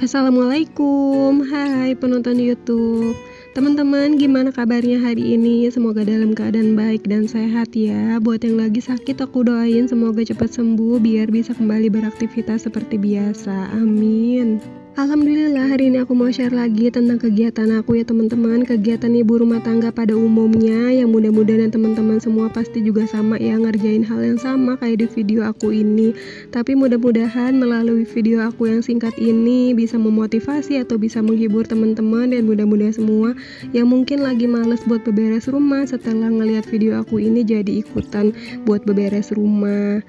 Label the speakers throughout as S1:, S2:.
S1: Assalamualaikum, hai penonton YouTube. Teman-teman, gimana kabarnya hari ini? Semoga dalam keadaan baik dan sehat ya. Buat yang lagi sakit, aku doain semoga cepat sembuh biar bisa kembali beraktivitas seperti biasa. Amin. Alhamdulillah, hari ini aku mau share lagi tentang kegiatan aku ya teman-teman. Kegiatan ibu rumah tangga pada umumnya, yang mudah-mudahan teman-teman semua pasti juga sama ya, ngerjain hal yang sama kayak di video aku ini. Tapi mudah-mudahan melalui video aku yang singkat ini bisa memotivasi atau bisa menghibur teman-teman, dan mudah-mudahan semua yang mungkin lagi males buat beberes rumah setelah ngelihat video aku ini jadi ikutan buat beberes rumah.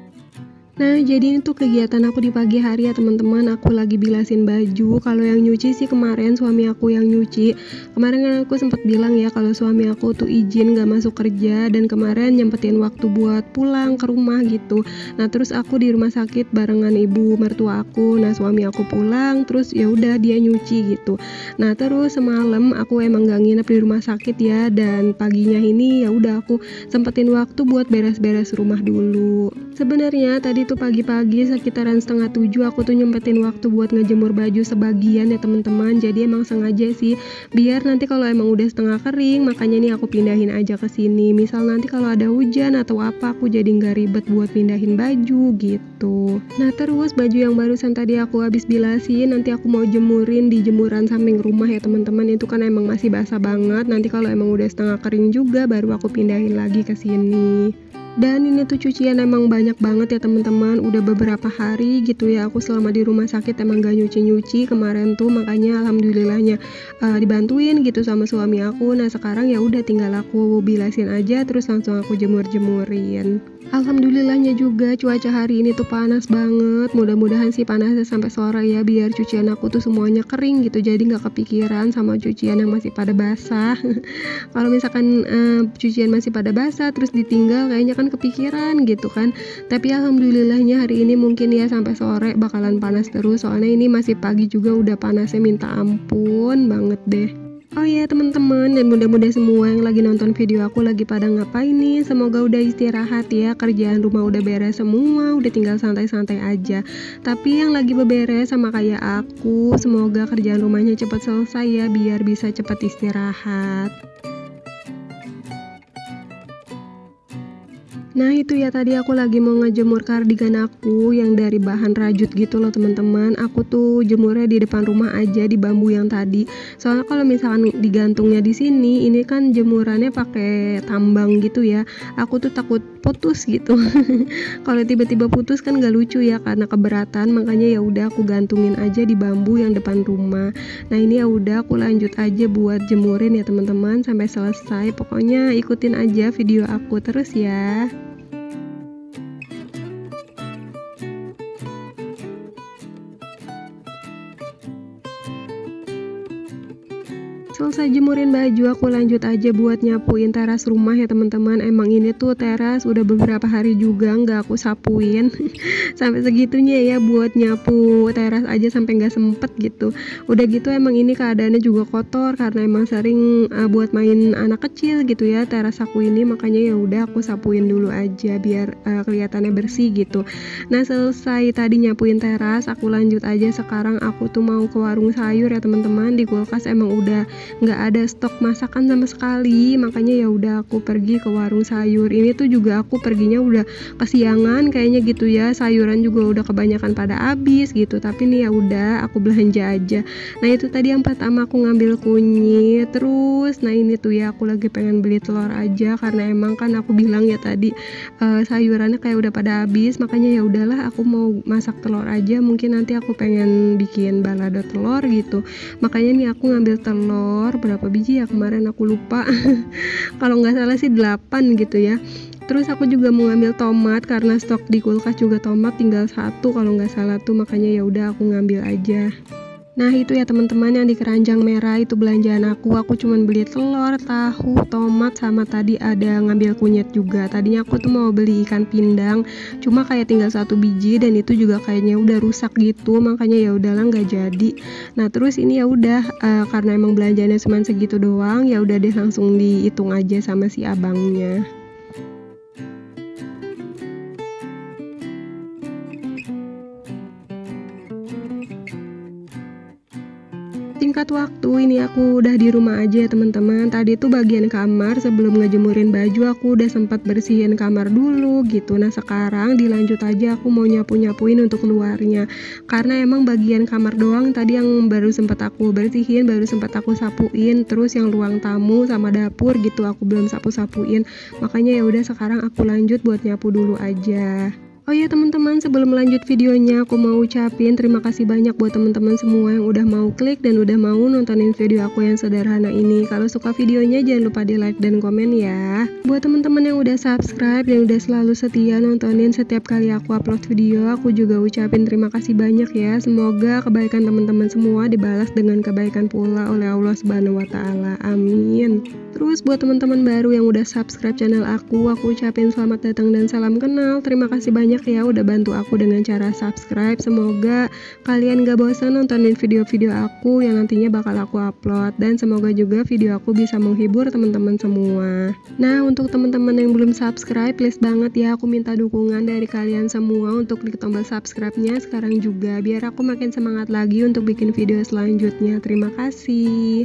S1: Nah, jadi ini tuh kegiatan aku di pagi hari ya teman-teman. Aku lagi bilasin baju. Kalau yang nyuci sih kemarin suami aku yang nyuci. Kemarin kan aku sempat bilang ya kalau suami aku tuh izin gak masuk kerja, dan kemarin nyempetin waktu buat pulang ke rumah gitu. Nah, terus aku di rumah sakit barengan ibu mertua aku. Nah, suami aku pulang, terus ya udah dia nyuci gitu. Nah, terus semalam aku emang gak nginep di rumah sakit ya, dan paginya ini ya udah aku sempetin waktu buat beres-beres rumah dulu. Sebenarnya tadi tuh pagi-pagi sekitaran 6:30 aku tuh nyempetin waktu buat ngejemur baju sebagian ya teman-teman. Jadi emang sengaja sih biar nanti kalau emang udah setengah kering, makanya nih aku pindahin aja ke sini. Misal nanti kalau ada hujan atau apa, aku jadi nggak ribet buat pindahin baju gitu. Nah, terus baju yang barusan tadi aku habis bilasin, nanti aku mau jemurin di jemuran samping rumah ya teman-teman. Itu kan emang masih basah banget. Nanti kalau emang udah setengah kering juga baru aku pindahin lagi ke sini. Dan ini tuh cucian emang banyak banget ya teman-teman. Udah beberapa hari gitu ya aku selama di rumah sakit emang gak nyuci-nyuci kemarin tuh, makanya alhamdulillahnya dibantuin gitu sama suami aku. Nah, sekarang ya udah tinggal aku bilasin aja terus langsung aku jemur-jemurin. Alhamdulillahnya juga cuaca hari ini tuh panas banget. Mudah-mudahan sih panasnya sampai sore ya, biar cucian aku tuh semuanya kering gitu, jadi nggak kepikiran sama cucian yang masih pada basah. Kalau misalkan cucian masih pada basah terus ditinggal, kayaknya kan kepikiran gitu kan. Tapi alhamdulillahnya hari ini mungkin ya sampai sore bakalan panas terus, soalnya ini masih pagi juga udah panasnya minta ampun banget deh. Oh ya teman-teman, dan mudah-mudahan semua yang lagi nonton video aku lagi pada ngapain nih. Semoga udah istirahat ya, kerjaan rumah udah beres semua, udah tinggal santai-santai aja. Tapi yang lagi beberes sama kayak aku, semoga kerjaan rumahnya cepat selesai ya, biar bisa cepat istirahat. Nah, itu ya tadi aku lagi mau ngejemur kardigan aku yang dari bahan rajut gitu loh teman-teman. Aku tuh jemurnya di depan rumah aja di bambu yang tadi. Soalnya kalau misalkan digantungnya di sini, ini kan jemurannya pakai tambang gitu ya. Aku tuh takut putus gitu. Kalau tiba-tiba putus kan gak lucu ya karena keberatan, makanya ya udah aku gantungin aja di bambu yang depan rumah. Nah, ini ya udah aku lanjut aja buat jemurin ya teman-teman sampai selesai. Pokoknya ikutin aja video aku terus ya. Selesai jemurin baju, aku lanjut aja buat nyapuin teras rumah ya teman-teman. Emang ini tuh teras udah beberapa hari juga nggak aku sapuin. Sampai segitunya ya buat nyapu teras aja sampai nggak sempet gitu. Udah gitu emang ini keadaannya juga kotor karena emang sering buat main anak kecil gitu ya teras aku ini, makanya ya udah aku sapuin dulu aja biar kelihatannya bersih gitu. Nah, selesai tadi nyapuin teras, aku lanjut aja sekarang aku tuh mau ke warung sayur ya teman-teman. Di kulkas emang udah nggak ada stok masakan sama sekali, makanya ya udah aku pergi ke warung sayur. Ini tuh juga aku perginya udah kesiangan kayaknya gitu ya, sayuran juga udah kebanyakan pada habis gitu, tapi nih ya udah aku belanja aja. Nah, itu tadi yang pertama aku ngambil kunyit. Terus nah ini tuh ya aku lagi pengen beli telur aja karena emang kan aku bilang ya tadi sayurannya kayak udah pada habis, makanya ya udahlah aku mau masak telur aja, mungkin nanti aku pengen bikin balado telur gitu. Makanya nih aku ngambil telur berapa biji ya kemarin aku lupa. Kalau nggak salah sih 8 gitu ya. Terus aku juga mau ngambil tomat karena stok di kulkas juga tomat tinggal 1 kalau nggak salah tuh, makanya ya udah aku ngambil aja. Nah, itu ya teman-teman yang di keranjang merah itu belanjaan aku cuman beli telur, tahu, tomat, sama tadi ada ngambil kunyit juga. Tadinya aku tuh mau beli ikan pindang, cuma kayak tinggal 1 biji dan itu juga kayaknya udah rusak gitu, makanya ya udahlah nggak jadi. Nah, terus ini ya udah karena emang belanjanya cuma segitu doang, ya udah deh langsung dihitung aja sama si abangnya. Singkat waktu, ini aku udah di rumah aja ya teman-teman. Tadi tuh bagian kamar sebelum ngejemurin baju aku udah sempat bersihin kamar dulu gitu. Nah sekarang dilanjut aja aku mau nyapu-nyapuin untuk luarnya. Karena emang bagian kamar doang tadi yang baru sempat aku bersihin, baru sempat aku sapuin. Terus yang ruang tamu sama dapur gitu aku belum sapu-sapuin. Makanya ya udah sekarang aku lanjut buat nyapu dulu aja. Oh ya teman-teman, sebelum lanjut videonya aku mau ucapin terima kasih banyak buat teman-teman semua yang udah mau klik dan udah mau nontonin video aku yang sederhana ini. Kalau suka videonya jangan lupa di like dan komen ya. Buat teman-teman yang udah subscribe dan udah selalu setia nontonin setiap kali aku upload video, aku juga ucapin terima kasih banyak ya. Semoga kebaikan teman-teman semua dibalas dengan kebaikan pula oleh Allah Subhanahu wa taala. Amin. Terus buat teman-teman baru yang udah subscribe channel aku ucapin selamat datang dan salam kenal. Terima kasih banyak ya udah bantu aku dengan cara subscribe. Semoga kalian gak bosan nontonin video-video aku yang nantinya bakal aku upload. Dan semoga juga video aku bisa menghibur teman-teman semua. Nah untuk teman-teman yang belum subscribe, please banget ya aku minta dukungan dari kalian semua untuk klik tombol subscribe-nya sekarang juga. Biar aku makin semangat lagi untuk bikin video selanjutnya. Terima kasih.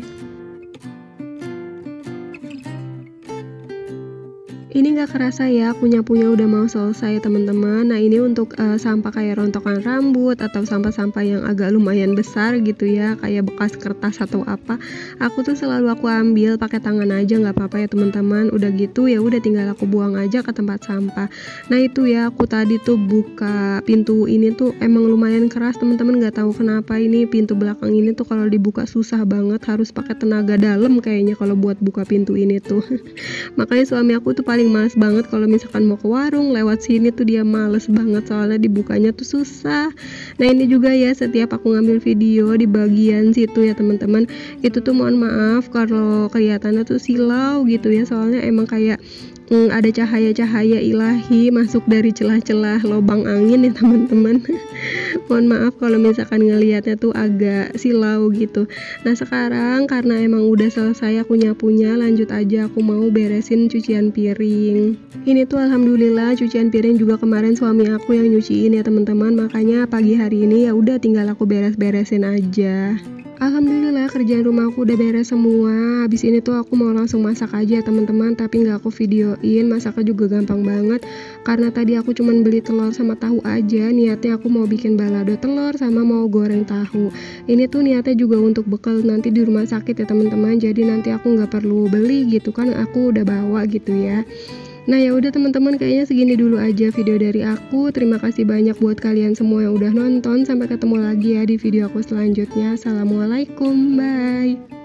S1: Ini gak kerasa ya aku nyapunya udah mau selesai teman-teman. Nah ini untuk sampah kayak rontokan rambut atau sampah-sampah yang agak lumayan besar gitu ya, kayak bekas kertas atau apa, aku tuh selalu aku ambil pakai tangan aja nggak apa-apa ya teman-teman. Udah gitu ya udah tinggal aku buang aja ke tempat sampah. Nah itu ya aku tadi tuh buka pintu ini tuh emang lumayan keras teman-teman, nggak tahu kenapa ini pintu belakang ini tuh kalau dibuka susah banget, harus pakai tenaga dalam kayaknya kalau buat buka pintu ini tuh. Makanya suami aku tuh paling males banget kalau misalkan mau ke warung lewat sini tuh dia males banget soalnya dibukanya tuh susah. Nah ini juga ya setiap aku ngambil video di bagian situ ya teman-teman, itu tuh mohon maaf kalau kelihatannya tuh silau gitu ya, soalnya emang kayak ada cahaya-cahaya ilahi masuk dari celah-celah lubang angin ya teman-teman. Mohon maaf kalau misalkan ngelihatnya tuh agak silau gitu. Nah sekarang karena emang udah selesai aku nyapunya, lanjut aja aku mau beresin cucian piring. Ini tuh alhamdulillah cucian piring juga kemarin suami aku yang nyuciin ya teman-teman, makanya pagi hari ini ya udah tinggal aku beres-beresin aja. Alhamdulillah kerjaan rumah aku udah beres semua. Habis ini tuh aku mau langsung masak aja teman-teman, tapi nggak aku videoin. Masaknya juga gampang banget karena tadi aku cuman beli telur sama tahu aja. Niatnya aku mau bikin balado telur sama mau goreng tahu. Ini tuh niatnya juga untuk bekal nanti di rumah sakit ya teman-teman. Jadi nanti aku nggak perlu beli gitu kan, aku udah bawa gitu ya. Nah ya udah teman-teman, kayaknya segini dulu aja video dari aku. Terima kasih banyak buat kalian semua yang udah nonton. Sampai ketemu lagi ya di video aku selanjutnya. Assalamualaikum, bye.